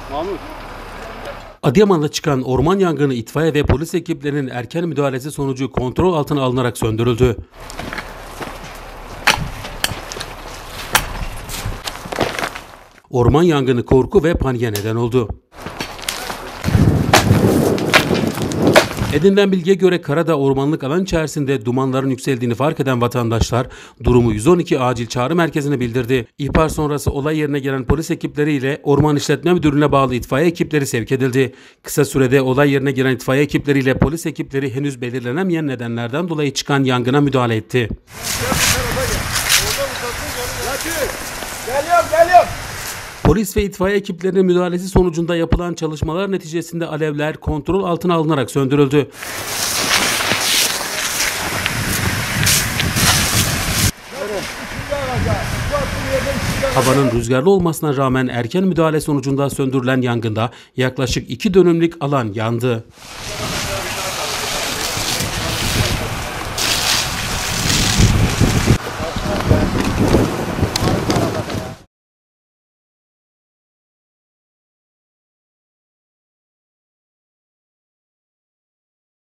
Mahmut. Adıyaman'da çıkan orman yangını itfaiye ve polis ekiplerinin erken müdahalesi sonucu kontrol altına alınarak söndürüldü. Orman yangını korku ve paniğe neden oldu. Edinilen bilgiye göre Karadağ ormanlık alan içerisinde dumanların yükseldiğini fark eden vatandaşlar durumu 112 acil çağrı merkezine bildirdi. İhbar sonrası olay yerine gelen polis ekipleriyle Orman İşletme Müdürlüğü'ne bağlı itfaiye ekipleri sevk edildi. Kısa sürede olay yerine gelen itfaiye ekipleriyle polis ekipleri henüz belirlenemeyen nedenlerden dolayı çıkan yangına müdahale etti. Geliyorum. Polis ve itfaiye ekiplerinin müdahalesi sonucunda yapılan çalışmalar neticesinde alevler kontrol altına alınarak söndürüldü. Havanın rüzgarlı olmasına rağmen erken müdahale sonucunda söndürülen yangında yaklaşık 2 dönümlük alan yandı.